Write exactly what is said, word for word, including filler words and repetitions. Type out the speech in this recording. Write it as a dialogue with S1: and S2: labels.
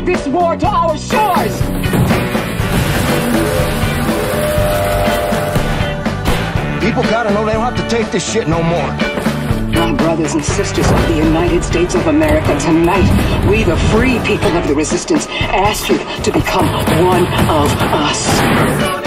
S1: brought this war to our shores!
S2: People gotta know they don't have to take this shit no more.
S1: My brothers and sisters of the United States of America, tonight, we the free people of the resistance ask you to become one of us.